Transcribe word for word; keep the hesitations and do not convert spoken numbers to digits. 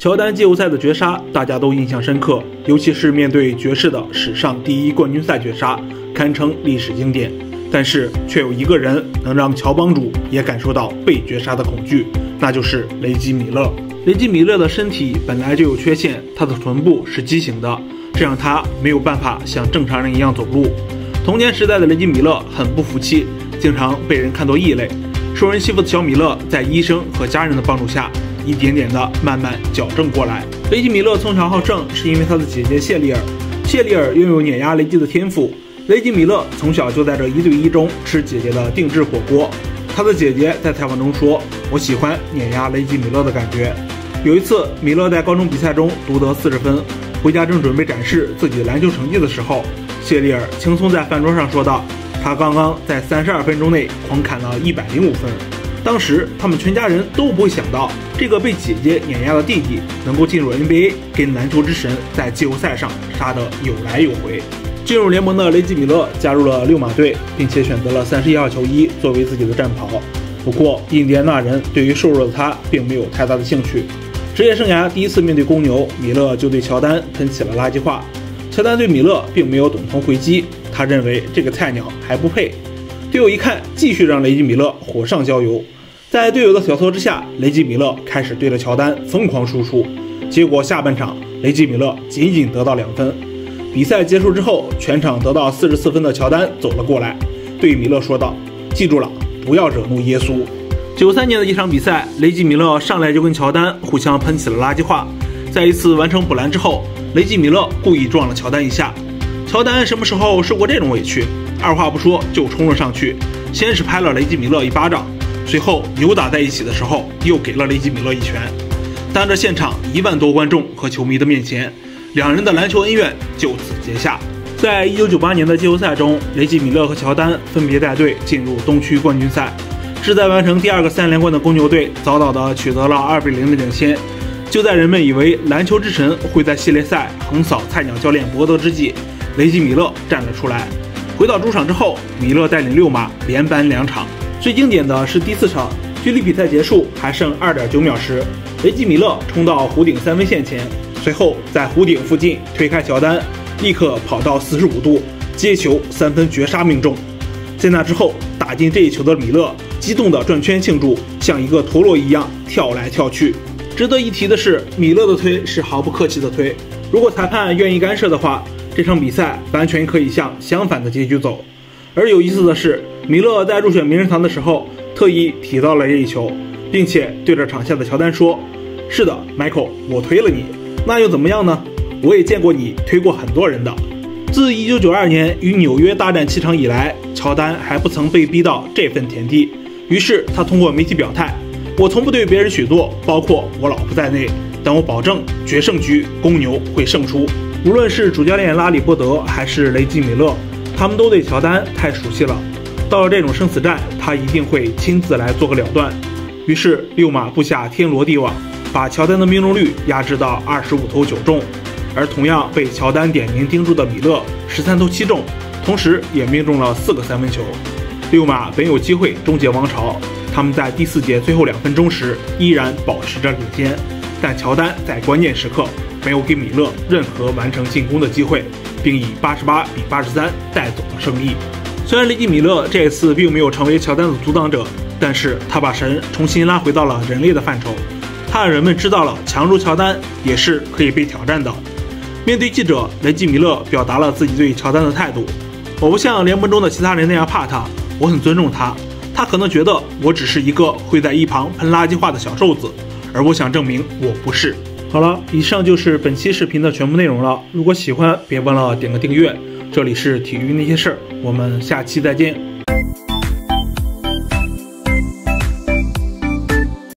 乔丹季后赛的绝杀大家都印象深刻，尤其是面对爵士的史上第一冠军赛绝杀，堪称历史经典。但是却有一个人能让乔帮主也感受到被绝杀的恐惧，那就是雷吉米勒。雷吉米勒的身体本来就有缺陷，他的臀部是畸形的，这让他没有办法像正常人一样走路。童年时代的雷吉米勒很不服气，经常被人看作异类。受人欺负的小米勒在医生和家人的帮助下，一点点的慢慢矫正过来。雷吉米勒从小好胜，是因为他的姐姐谢丽尔。谢丽尔拥有碾压雷吉的天赋，雷吉米勒从小就在这一对一中吃姐姐的定制火锅。他的姐姐在采访中说：“我喜欢碾压雷吉米勒的感觉。”有一次，米勒在高中比赛中独得四十分，回家正准备展示自己的篮球成绩的时候，谢丽尔轻松在饭桌上说道：“他刚刚在三十二分钟内狂砍了一百零五分。”当时他们全家人都不会想到，这个被姐姐碾压的弟弟能够进入 N B A， 跟篮球之神在季后赛上杀得有来有回。进入联盟的雷吉米勒加入了六马队，并且选择了三十一号球衣作为自己的战袍。不过，印第安纳人对于瘦弱的他并没有太大的兴趣。职业生涯第一次面对公牛，米勒就对乔丹喷起了垃圾话。乔丹对米勒并没有等同回击，他认为这个菜鸟还不配。队友一看，继续让雷吉米勒火上浇油。在队友的挑唆之下，雷吉米勒开始对着乔丹疯狂输出。结果下半场，雷吉米勒仅仅得到两分。比赛结束之后，全场得到四十四分的乔丹走了过来，对米勒说道：“记住了，不要惹怒耶稣。”九三年的一场比赛，雷吉米勒上来就跟乔丹互相喷起了垃圾话。在一次完成补篮之后，雷吉米勒故意撞了乔丹一下。乔丹什么时候受过这种委屈？二话不说就冲了上去，先是拍了雷吉米勒一巴掌，随后扭打在一起的时候又给了雷吉米勒一拳。当着现场一万多观众和球迷的面前，两人的篮球恩怨就此结下。在一九九八年的季后赛中，雷吉米勒和乔丹分别带队进入东区冠军赛。志在完成第二个三连冠的公牛队早早地取得了二比零的领先。就在人们以为篮球之神会在系列赛横扫菜鸟教练伯德之际，雷吉米勒站了出来。回到主场之后，米勒带领六马连扳两场。最经典的是第四场，距离比赛结束还剩 二点九秒时，雷吉米勒冲到弧顶三分线前，随后在弧顶附近推开乔丹，立刻跑到四十五度接球三分绝杀命中。在那之后，打进这一球的米勒激动地转圈庆祝，像一个陀螺一样跳来跳去。值得一提的是，米勒的推是毫不客气的推，如果裁判愿意干涉的话，这场比赛完全可以向相反的结局走。而有意思的是，米勒在入选名人堂的时候特意提到了这一球，并且对着场下的乔丹说：“是的 ，Michael， 我推了你，那又怎么样呢？我也见过你推过很多人的。”自一九九二年与纽约大战七场以来，乔丹还不曾被逼到这份田地。于是他通过媒体表态：“我从不对别人许诺，包括我老婆在内，但我保证决胜局公牛会胜出。”无论是主教练拉里波德还是雷吉米勒，他们都对乔丹太熟悉了。到了这种生死战，他一定会亲自来做个了断。于是六马布下天罗地网，把乔丹的命中率压制到二十五投九中。而同样被乔丹点名盯住的米勒十三投七中，同时也命中了四个三分球。六马本有机会终结王朝，他们在第四节最后两分钟时依然保持着领先，但乔丹在关键时刻没有给米勒任何完成进攻的机会，并以八十八比八十三带走了胜利。虽然雷吉米勒这次并没有成为乔丹的阻挡者，但是他把神重新拉回到了人类的范畴，他让人们知道了强如乔丹也是可以被挑战的。面对记者，雷吉米勒表达了自己对乔丹的态度：“我不像联盟中的其他人那样怕他，我很尊重他。他可能觉得我只是一个会在一旁喷垃圾话的小瘦子，而我想证明我不是。”好了，以上就是本期视频的全部内容了。如果喜欢，别忘了点个订阅。这里是体育那些事儿，我们下期再见。